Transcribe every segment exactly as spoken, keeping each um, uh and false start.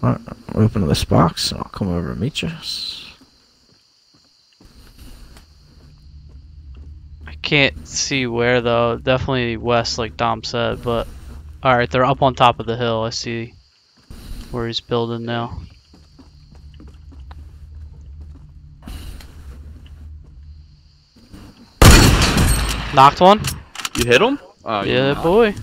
Alright, open this box. I'll come over and meet you. I can't see where though. Definitely west, like Dom said. But all right, they're up on top of the hill. I see where he's building now. Knocked one. You hit him? Oh, Yeah, boy.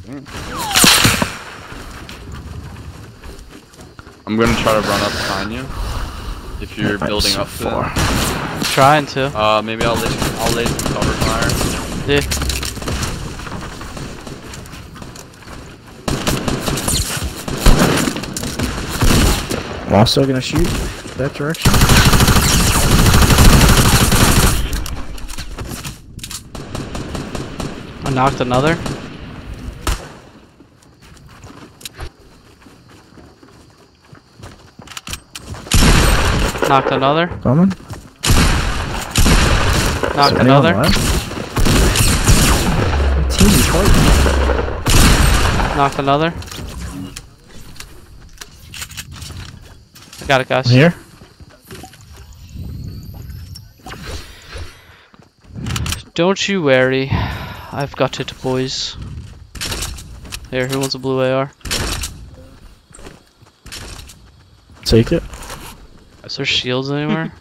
I'm gonna try to run up behind you. If you're Alright, building so up to far. I'm trying to. Uh, maybe I'll lay, I'll lay some cover fire. Yeah. I'm also gonna shoot that direction. I knocked another. Knocked another. Coming. Knocked Is anyone another. left? What team is fighting? Knocked another. I got it, guys. Here. Don't you worry. I've got it, boys. Here, who wants a blue A R? Take it. Is there shields anywhere?